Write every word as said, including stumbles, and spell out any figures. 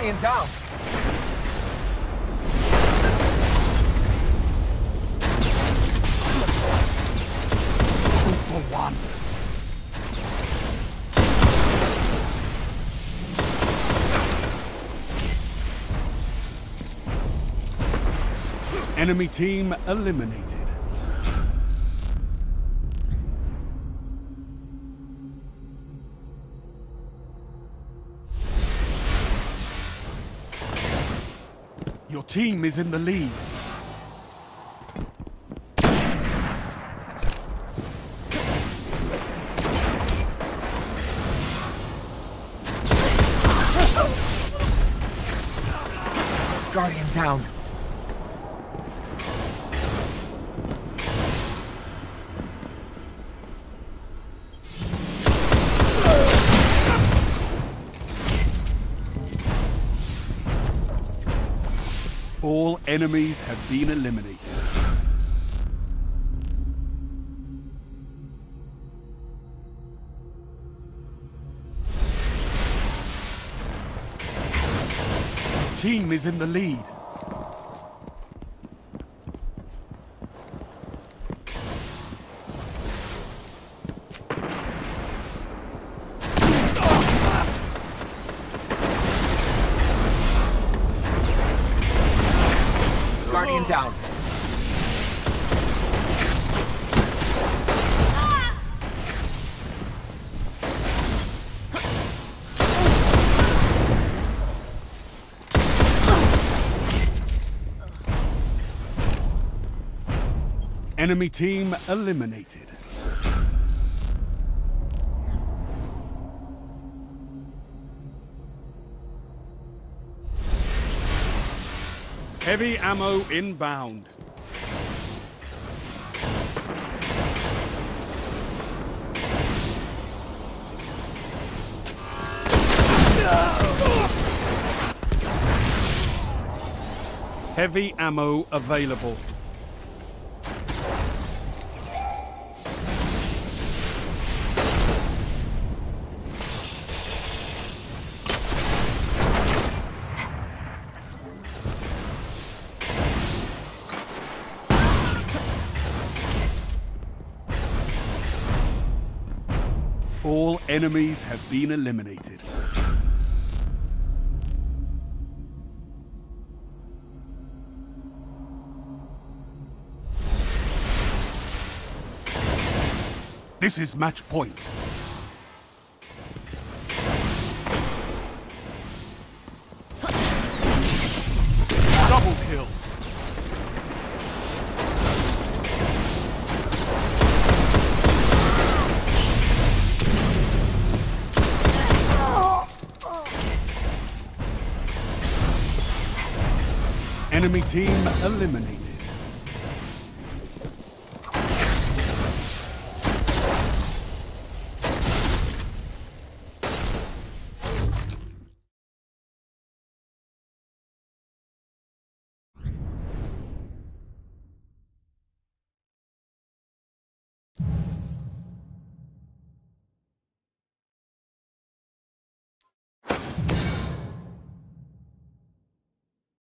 Guardian down. Two for one. Enemy team eliminated. Your team is in the lead. Guardian down. All enemies have been eliminated. Your team is in the lead. Guardian down. Enemy team eliminated. Heavy ammo inbound. Heavy ammo available. All enemies have been eliminated. This is match point. Double kill. Enemy team eliminated.